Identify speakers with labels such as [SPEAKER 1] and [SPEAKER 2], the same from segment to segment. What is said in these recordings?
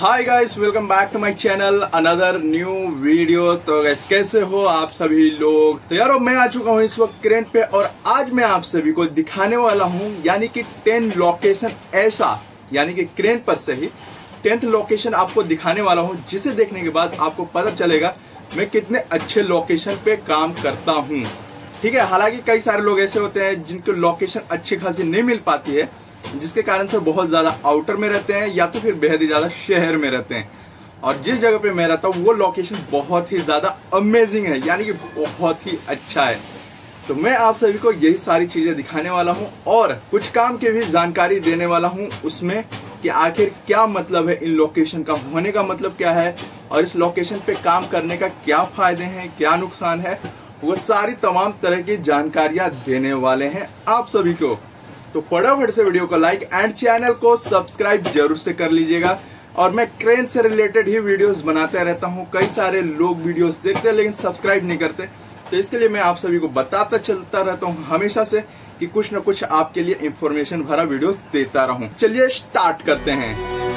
[SPEAKER 1] Hi guys, welcome back to my channel, another new video. तो guys कैसे हो आप सभी लोग। तो यारो मैं आ चुका हूँ इस वक्त क्रेन पे और आज मैं आप सभी को दिखाने वाला हूँ यानी कि 10 लोकेशन ऐसा, यानी कि क्रेन पर से ही 10th लोकेशन आपको दिखाने वाला हूँ, जिसे देखने के बाद आपको पता चलेगा मैं कितने अच्छे लोकेशन पे काम करता हूँ। ठीक है, हालांकि कई सारे लोग ऐसे होते हैं जिनको लोकेशन अच्छी खासी नहीं मिल पाती है, जिसके कारण से बहुत ज्यादा आउटर में रहते हैं या तो फिर बेहद ही ज्यादा शहर में रहते हैं। और जिस जगह पे मैं रहता हूँ वो लोकेशन बहुत ही ज्यादा अमेजिंग है, यानी कि बहुत ही अच्छा है। तो मैं आप सभी को यही सारी चीजें दिखाने वाला हूँ और कुछ काम की भी जानकारी देने वाला हूँ उसमें, कि आखिर क्या मतलब है इन लोकेशन का होने का मतलब क्या है और इस लोकेशन पे काम करने का क्या फायदे हैं, क्या नुकसान है, वो सारी तमाम तरह की जानकारियां देने वाले हैं आप सभी को। तो फटाफट से वीडियो को लाइक एंड चैनल को सब्सक्राइब जरूर से कर लीजिएगा। और मैं क्रेन से रिलेटेड ही वीडियोस बनाते रहता हूं, कई सारे लोग वीडियोस देखते हैं लेकिन सब्सक्राइब नहीं करते, तो इसके लिए मैं आप सभी को बताता चलता रहता हूं हमेशा से कि कुछ न कुछ आपके लिए इंफॉर्मेशन भरा वीडियोस देता रहूं। चलिए स्टार्ट करते हैं।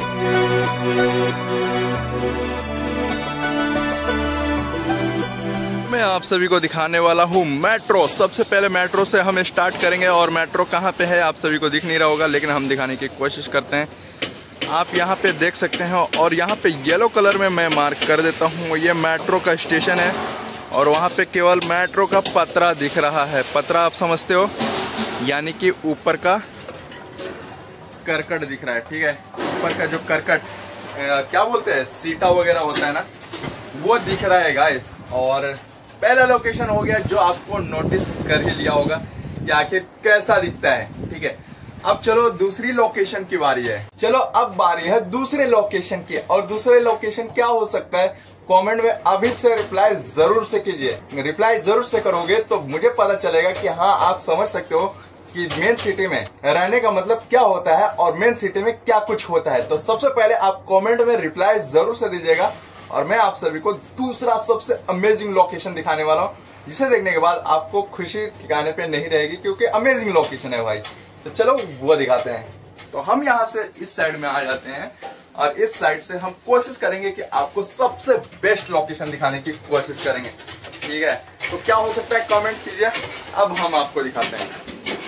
[SPEAKER 1] मैं आप सभी को दिखाने वाला हूँ मेट्रो। सबसे पहले मेट्रो से हम स्टार्ट करेंगे और मेट्रो कहाँ पे है आप सभी को दिख नहीं रहा होगा, लेकिन हम दिखाने की कोशिश करते हैं। आप यहाँ पे देख सकते हैं और यहाँ पे येलो कलर में मैं मार्क कर देता हूँ, ये मेट्रो का स्टेशन है और वहाँ पे केवल मेट्रो का पतरा दिख रहा है। पतरा आप समझते हो, यानी कि ऊपर का करकट दिख रहा है। ठीक है, ऊपर का जो करकट क्या बोलते हैं, सीटा वगैरह होता है ना, वो दिख रहा है गाइस। और पहला लोकेशन हो गया जो आपको नोटिस कर ही लिया होगा कि आखिर कैसा दिखता है। ठीक है, अब चलो दूसरी लोकेशन की बारी है। चलो अब बारी है दूसरे लोकेशन की, और दूसरे लोकेशन क्या हो सकता है कमेंट में अभी से रिप्लाई जरूर से कीजिए। रिप्लाई जरूर से करोगे तो मुझे पता चलेगा कि हाँ आप समझ सकते हो कि मेन सिटी में रहने का मतलब क्या होता है और मेन सिटी में क्या कुछ होता है। तो सबसे पहले आप कमेंट में रिप्लाई जरूर से दीजिएगा और मैं आप सभी को दूसरा सबसे अमेजिंग लोकेशन दिखाने वाला हूँ, जिसे देखने के बाद आपको खुशी ठिकाने पे नहीं रहेगी, क्योंकि अमेजिंग लोकेशन है भाई। तो चलो वो दिखाते हैं। तो हम यहाँ से इस साइड में आ जाते हैं और इस साइड से हम कोशिश करेंगे कि आपको सबसे बेस्ट लोकेशन दिखाने की कोशिश करेंगे। ठीक है, तो क्या हो सकता है कमेंट कीजिए, अब हम आपको दिखाते हैं।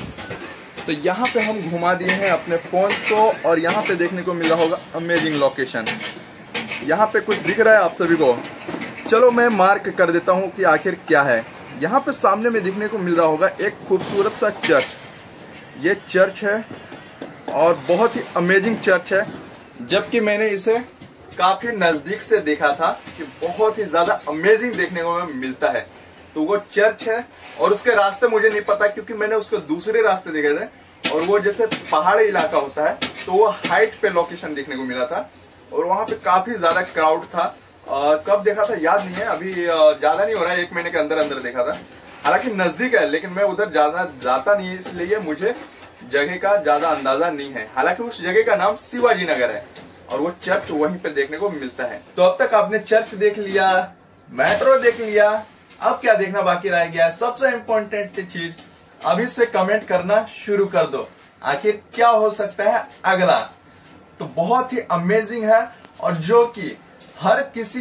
[SPEAKER 1] तो यहाँ पे हम घुमा दिए हैं अपने फोन को और यहाँ पे देखने को मिल रहा होगा अमेजिंग लोकेशन। यहाँ पे कुछ दिख रहा है आप सभी को, चलो मैं मार्क कर देता हूँ कि आखिर क्या है। यहाँ पे सामने में दिखने को मिल रहा होगा एक खूबसूरत सा चर्च। ये चर्च है और बहुत ही अमेजिंग चर्च है, जबकि मैंने इसे काफी नजदीक से देखा था कि बहुत ही ज्यादा अमेजिंग देखने को मिलता है। तो वो चर्च है और उसके रास्ते मुझे नहीं पता, क्योंकि मैंने उसके दूसरे रास्ते देखे थे और वो जैसे पहाड़ी इलाका होता है तो वो हाइट पे लोकेशन देखने को मिला था और वहां पे काफी ज्यादा क्राउड था। कब देखा था याद नहीं है, अभी ज्यादा नहीं हो रहा है, 1 महीने के अंदर अंदर देखा था। हालांकि नजदीक है लेकिन मैं उधर ज्यादा जाता नहीं है, इसलिए मुझे जगह का ज्यादा अंदाजा नहीं है। हालांकि उस जगह का नाम शिवाजी नगर है और वो चर्च वहीं पे देखने को मिलता है। तो अब तक आपने चर्च देख लिया, मेट्रो देख लिया, अब क्या देखना बाकी रह गया है? सबसे इम्पोर्टेंट चीज, अभी से कमेंट करना शुरू कर दो, आखिर क्या हो सकता है अगला। तो बहुत ही अमेजिंग है और जो कि हर किसी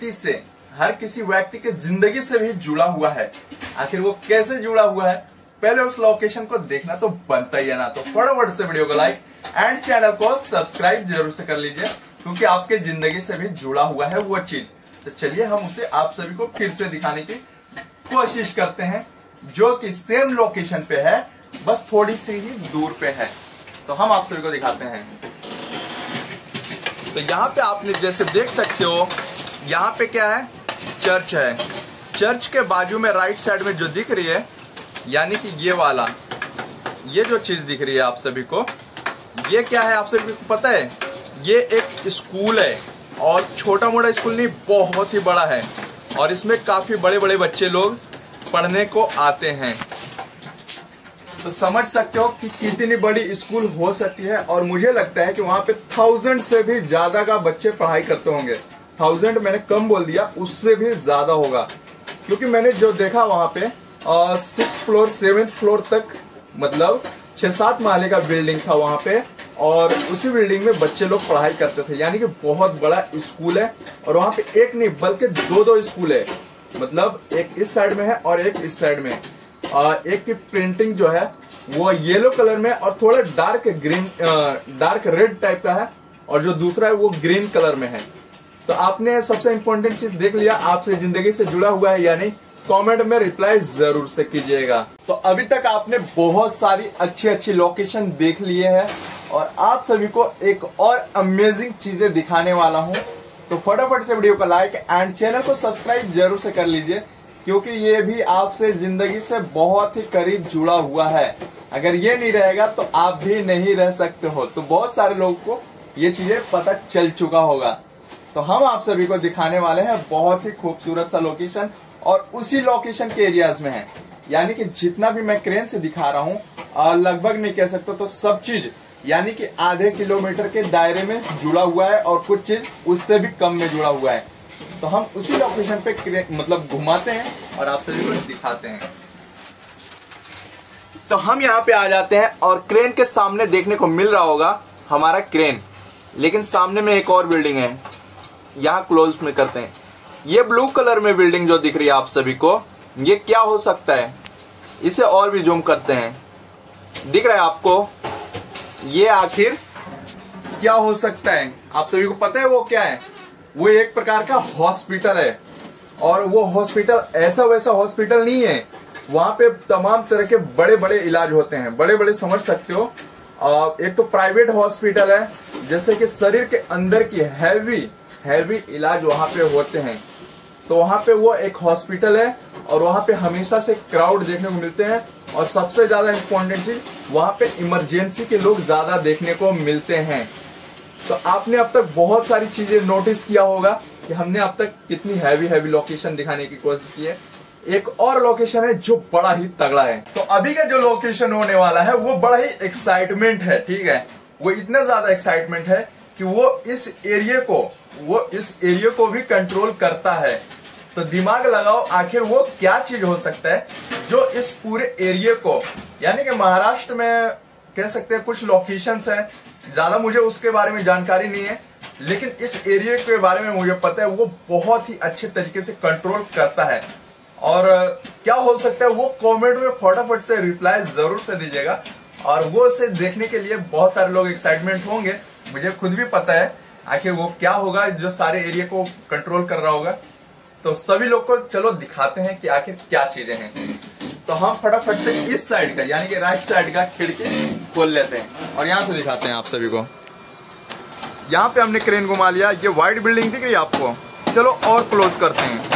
[SPEAKER 1] व्यक्ति के जिंदगी से भी जुड़ा हुआ है। आखिर वो कैसे जुड़ा हुआ है, पहले उस लोकेशन को देखना तो बनता ही है ना। तो फटाफट से वीडियो को लाइक एंड चैनल को सब्सक्राइब जरूर से कर लीजिए, क्योंकि आपके जिंदगी से भी जुड़ा हुआ है वो चीज। तो चलिए हम उसे आप सभी को फिर से दिखाने की कोशिश करते हैं, जो कि सेम लोकेशन पे है, बस थोड़ी सी ही दूर पे है। तो हम आप सभी को दिखाते हैं। तो यहाँ पे आपने जैसे देख सकते हो, यहाँ पे क्या है, चर्च है। चर्च के बाजू में राइट साइड में जो दिख रही है, यानी कि ये वाला, ये जो चीज दिख रही है आप सभी को, ये क्या है आप सभी को पता है? ये एक स्कूल है और छोटा मोटा स्कूल नहीं, बहुत ही बड़ा है और इसमें काफी बड़े बड़े बच्चे लोग पढ़ने को आते हैं। तो समझ सकते हो कि कितनी बड़ी स्कूल हो सकती है और मुझे लगता है कि वहां पे 1000 से भी ज्यादा का बच्चे पढ़ाई करते होंगे। 1000 मैंने कम बोल दिया, उससे भी ज्यादा होगा, क्योंकि मैंने जो देखा वहां पे 6th फ्लोर 7th फ्लोर तक, मतलब 6-7 माले का बिल्डिंग था वहां पे और उसी बिल्डिंग में बच्चे लोग पढ़ाई करते थे, यानी कि बहुत बड़ा स्कूल है। और वहाँ पे एक नहीं बल्कि दो स्कूल है, मतलब एक इस साइड में है और एक इस साइड में। एक की प्रिंटिंग जो है वो येलो कलर में और थोड़ा dark green dark red type का है, और जो दूसरा है वो ग्रीन कलर में है। तो आपने सबसे इम्पोर्टेंट चीज देख लिया, आपसे जिंदगी से जुड़ा हुआ है या नहीं, कमेंट में रिप्लाई जरूर से कीजिएगा। तो अभी तक आपने बहुत सारी अच्छी लोकेशन देख लिए हैं और आप सभी को एक और अमेजिंग चीजें दिखाने वाला हूं। तो फटाफट से वीडियो को लाइक एंड चैनल को सब्सक्राइब जरूर से कर लीजिए, क्योंकि ये भी आपसे जिंदगी से बहुत ही करीब जुड़ा हुआ है। अगर ये नहीं रहेगा तो आप भी नहीं रह सकते हो। तो बहुत सारे लोगों को ये चीजें पता चल चुका होगा। तो हम आप सभी को दिखाने वाले हैं बहुत ही खूबसूरत सा लोकेशन, और उसी लोकेशन के एरियाज में है। यानी कि जितना भी मैं क्रेन से दिखा रहा हूँ, लगभग नहीं कह सकता तो सब चीज यानी कि आधे किलोमीटर के दायरे में जुड़ा हुआ है, और कुछ चीज उससे भी कम में जुड़ा हुआ है। तो हम उसी लोकेशन पे मतलब घुमाते हैं और आप सभी को दिखाते हैं। तो हम यहाँ पे आ जाते हैं और क्रेन के सामने देखने को मिल रहा होगा हमारा क्रेन, लेकिन सामने में एक और बिल्डिंग है, यहाँ क्लोज में करते हैं। ये ब्लू कलर में बिल्डिंग जो दिख रही है आप सभी को, ये क्या हो सकता है, इसे और भी जूम करते हैं। दिख रहा है आपको, ये आखिर क्या हो सकता है? आप सभी को पता है वो क्या है? वो एक प्रकार का हॉस्पिटल है, और वो हॉस्पिटल ऐसा वैसा हॉस्पिटल नहीं है। वहां पे तमाम तरह के बड़े बड़े इलाज होते हैं, बड़े बड़े समझ सकते हो। एक तो प्राइवेट हॉस्पिटल है, जैसे कि शरीर के अंदर की हैवी इलाज वहां पे होते हैं। तो वहां पे वो एक हॉस्पिटल है, और वहां पे हमेशा से क्राउड देखने को मिलते हैं। और सबसे ज्यादा इम्पोर्टेंट चीज, वहां पे इमरजेंसी के लोग ज्यादा देखने को मिलते हैं। तो आपने अब तक बहुत सारी चीजें नोटिस किया होगा कि हमने अब तक कितनी हैवी लोकेशन दिखाने की कोशिश की है। एक और लोकेशन है जो बड़ा ही तगड़ा है। तो अभी का जो लोकेशन होने वाला है वो बड़ा ही एक्साइटमेंट है, ठीक है। वो इतना ज्यादा एक्साइटमेंट है कि वो इस एरिया को भी कंट्रोल करता है। तो दिमाग लगाओ, आखिर वो क्या चीज हो सकता है जो इस पूरे एरिया को, यानी कि महाराष्ट्र में कह सकते हैं कुछ लोकेशंस है, ज्यादा मुझे उसके बारे में जानकारी नहीं है, लेकिन इस एरिया के बारे में मुझे पता है वो बहुत ही अच्छे तरीके से कंट्रोल करता है। और क्या हो सकता है वो कमेंट में फटाफट से रिप्लाई जरूर से दीजिएगा। और वो उसे देखने के लिए बहुत सारे लोग एक्साइटमेंट होंगे, मुझे खुद भी पता है आखिर वो क्या होगा जो सारे एरिया को कंट्रोल कर रहा होगा। तो सभी लोग को चलो दिखाते हैं कि आखिर क्या चीजें हैं। तो हम फटाफट से इस साइड का यानी कि राइट साइड का खिड़की खोल लेते हैं और यहाँ से दिखाते हैं आप सभी को। यहाँ पे हमने क्रेन घुमा लिया। ये व्हाइट बिल्डिंग दिख रही है आपको, चलो और क्लोज करते हैं।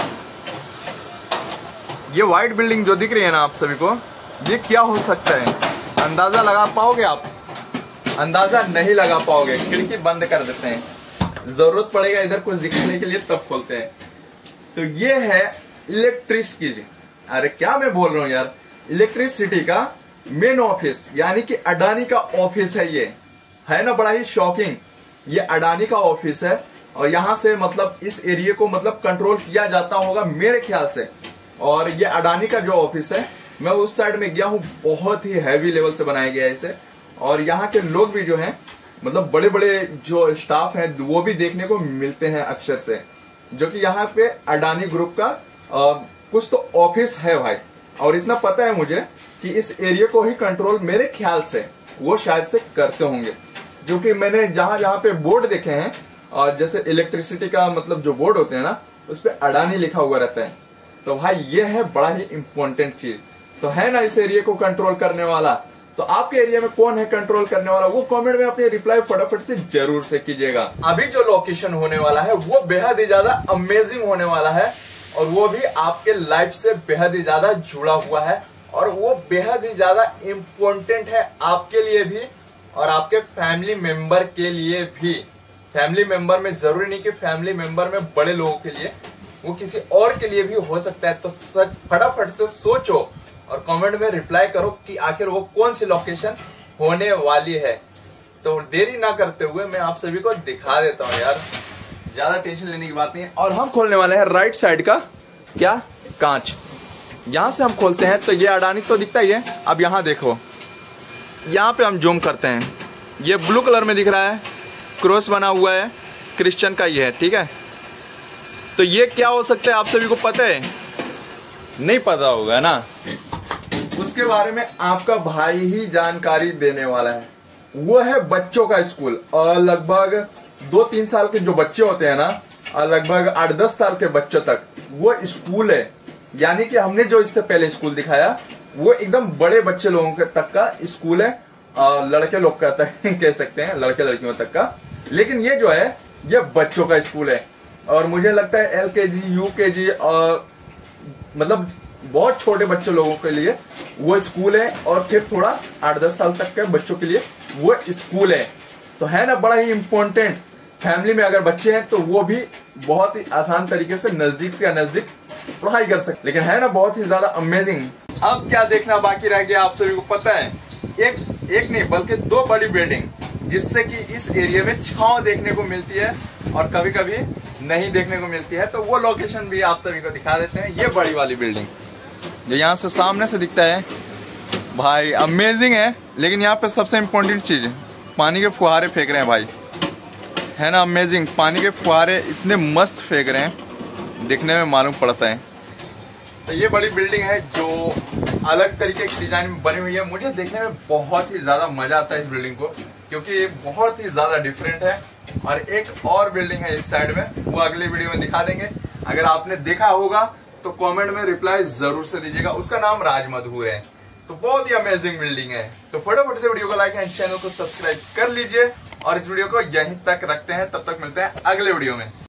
[SPEAKER 1] ये व्हाइट बिल्डिंग जो दिख रही है ना आप सभी को, ये क्या हो सकता है? अंदाजा लगा पाओगे आप? अंदाजा नहीं लगा पाओगे। खिड़की बंद कर देते हैं, जरूरत पड़ेगा इधर कुछ दिखाने के लिए तब खोलते हैं। तो ये है इलेक्ट्रिसिटी, अरे क्या मैं बोल रहा हूँ यार, इलेक्ट्रिसिटी का मेन ऑफिस, यानी कि अडानी का ऑफिस है। ये है ना बड़ा ही शॉकिंग। ये अडानी का ऑफिस है, और यहाँ से मतलब इस एरिया को मतलब कंट्रोल किया जाता होगा मेरे ख्याल से। और ये अडानी का जो ऑफिस है, मैं उस साइड में गया हूँ, बहुत ही हैवी लेवल से बनाया गया है इसे। और यहाँ के लोग भी जो हैं, मतलब बड़े बड़े जो स्टाफ हैं, वो भी देखने को मिलते हैं अक्सर से, जो कि यहाँ पे अडानी ग्रुप का कुछ तो ऑफिस है भाई। और इतना पता है मुझे कि इस एरिया को ही कंट्रोल मेरे ख्याल से वो शायद से करते होंगे, जो कि मैंने जहां जहां पे बोर्ड देखे हैं, जैसे इलेक्ट्रिसिटी का मतलब जो बोर्ड होते हैं ना, उस पे अडानी लिखा हुआ रहता है। तो भाई ये है बड़ा ही इंपॉर्टेंट चीज। तो है ना इस एरिया को कंट्रोल करने वाला। तो आपके एरिया में कौन है कंट्रोल करने वाला, वो कमेंट में अपने रिप्लाई फटाफट से जरूर से कीजिएगा। अभी जो लोकेशन होने वाला है वो बेहद ही ज्यादा अमेजिंग होने वाला है, और वो भी आपके लाइफ से बेहद ही ज्यादा जुड़ा हुआ है, और वो बेहद ही ज्यादा इम्पोर्टेंट है आपके लिए भी और आपके फैमिली मेंबर के लिए भी। फैमिली मेंबर में जरूरी नहीं कि फैमिली मेंबर में बड़े लोगों के लिए, वो किसी और के लिए भी हो सकता है। तो फटाफट से सोचो और कमेंट में रिप्लाई करो कि आखिर वो कौन सी लोकेशन होने वाली है। तो देरी ना करते हुए मैं आप सभी को दिखा देता हूँ यार, ज्यादा टेंशन लेने की बात नहीं है। और हम खोलने वाले हैं राइट साइड का क्या कांच। यहां से हम खोलते हैं तो ये अडानी तो दिखता ही है। अब यहाँ देखो, यहाँ पे हम जूम करते हैं, ये ब्लू कलर में दिख रहा है, क्रॉस बना हुआ है, क्रिश्चियन का ये है, ठीक है। तो ये क्या हो सकता है आप सभी को पता है? नहीं पता होगा ना, उसके बारे में आपका भाई ही जानकारी देने वाला है। वो है बच्चों का स्कूल, और लगभग 2-3 साल के जो बच्चे होते हैं ना, लगभग 8-10 साल के बच्चों तक वो स्कूल है। यानी कि हमने जो इससे पहले स्कूल दिखाया वो एकदम बड़े बच्चे लोगों के तक का स्कूल है, लड़के लोग का कह सकते हैं, लड़के लड़कियों तक का। लेकिन ये जो है ये बच्चों का स्कूल है, और मुझे लगता है LKG UKG और मतलब बहुत छोटे बच्चे लोगों के लिए वो स्कूल है, और फिर थोड़ा 8-10 साल तक के बच्चों के लिए वो स्कूल है। तो है ना बड़ा ही इम्पोर्टेंट। फैमिली में अगर बच्चे हैं तो वो भी बहुत ही आसान तरीके से नजदीक से नजदीक पढ़ाई कर सकते। लेकिन है ना बहुत ही ज्यादा अमेजिंग। अब क्या देखना बाकी रह गया आप सभी को पता है? एक नहीं बल्कि 2 बड़ी बिल्डिंग, जिससे कि इस एरिया में छांव देखने को मिलती है और कभी कभी नहीं देखने को मिलती है। तो वो लोकेशन भी आप सभी को दिखा देते हैं। ये बड़ी वाली बिल्डिंग जो यहाँ से सामने से दिखता है भाई, अमेजिंग है। लेकिन यहाँ पे सबसे इम्पोर्टेंट चीज, पानी के फुहारे फेंक रहे हैं भाई, है ना अमेजिंग। पानी के फुहारे इतने मस्त फेंक रहे हैं, दिखने में मालूम पड़ता है। तो ये बड़ी बिल्डिंग है जो अलग तरीके की डिजाइन में बनी हुई है। मुझे देखने में बहुत ही ज्यादा मजा आता है इस बिल्डिंग को, क्योंकि ये बहुत ही ज्यादा डिफरेंट है। और एक और बिल्डिंग है इस साइड में, वो अगली वीडियो में दिखा देंगे। अगर आपने देखा होगा तो कमेंट में रिप्लाई जरूर से दीजिएगा। उसका नाम राजमधुर है। तो बहुत ही अमेजिंग बिल्डिंग है। तो फटाफट से वीडियो को लाइक एंड चैनल को सब्सक्राइब कर लीजिए, और इस वीडियो को यहीं तक रखते हैं। तब तक मिलते हैं अगले वीडियो में।